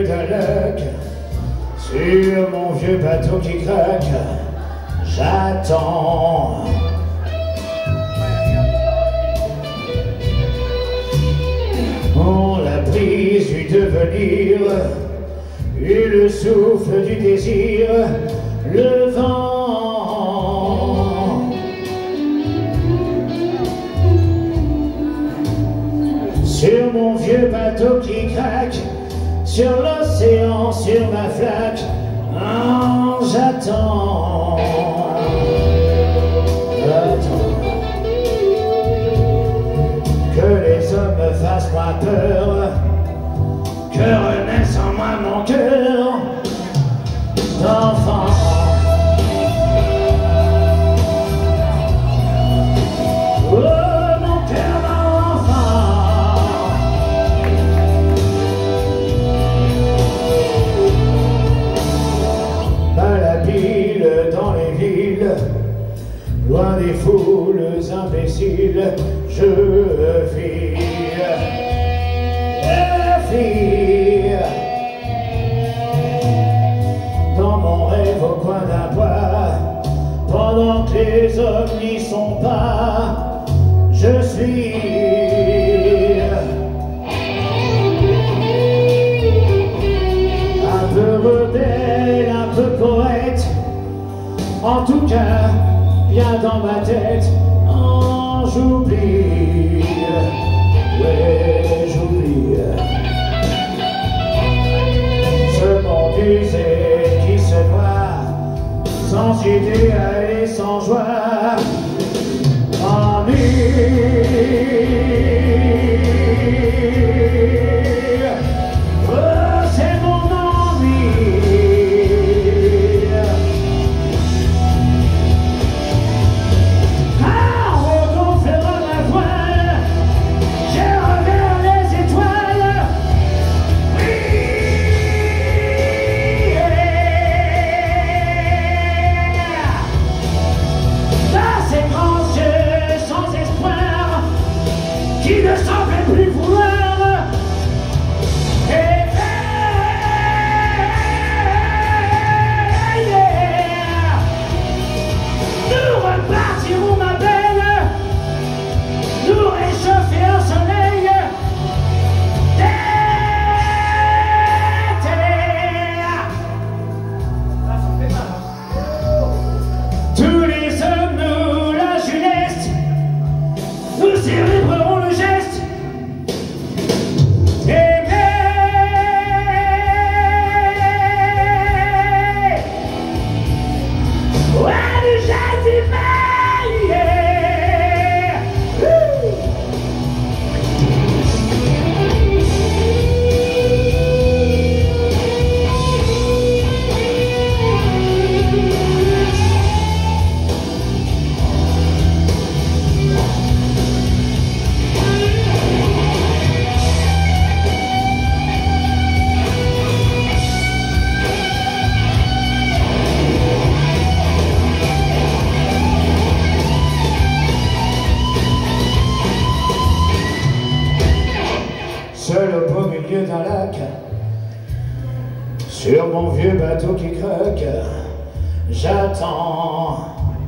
d'un lac, sur mon vieux bateau qui craque, j'attends. On la brise du devenir, et le souffle du désir, le vent. Sur mon vieux bateau qui craque, sur l'océan, sur ma flaque, oh, j'attends. Que les hommes me fassent pas peur, que renaisse en moi mon cœur d'enfant. Dans les villes, loin des foules imbéciles, je file dans mon rêve au coin d'un bois, pendant que les hommes n'y sont pas, je suis un peu rebelle, un peu poète. En tout cas, bien dans ma tête, oh, j'oublie, ouais, j'oublie. Ce monde usé qui se voit, sans idéal et sans joie, qui ne semblait plus vouloir nous repartirons, ma belle, nous réchauffer au soleil d'été. Tous les hommes nous la jeunesse, nous célébrerons le geste. Seul au beau milieu d'un lac, sur mon vieux bateau qui craque, j'attends.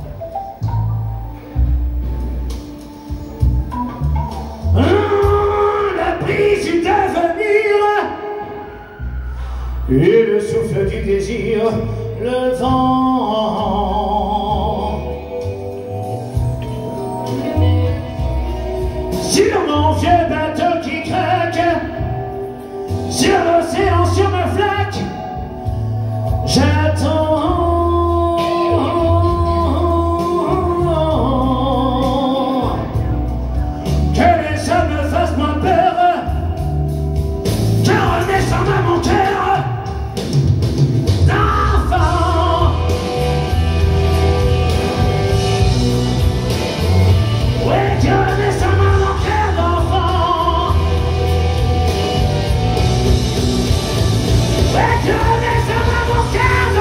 La brise du devenir, et le souffle du désir, le vent. Sur mon vieux bateau qui craque, sur l'océan, sur ma flaque, j'attends. Que les hommes me fassent moins peur, que renaisse en moi mon cœur d'enfant. Ouais, que renaisse en moi mon cœur d'enfant. Ouais, que renaisse en moi mon cœur d'enfant.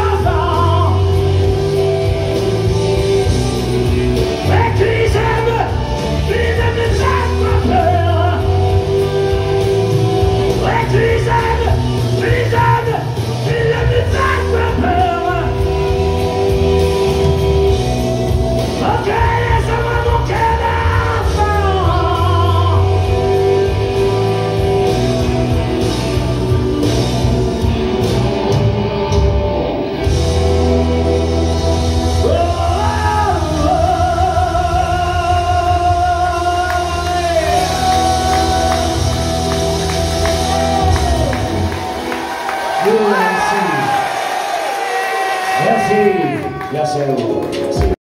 Merci à vous. Merci.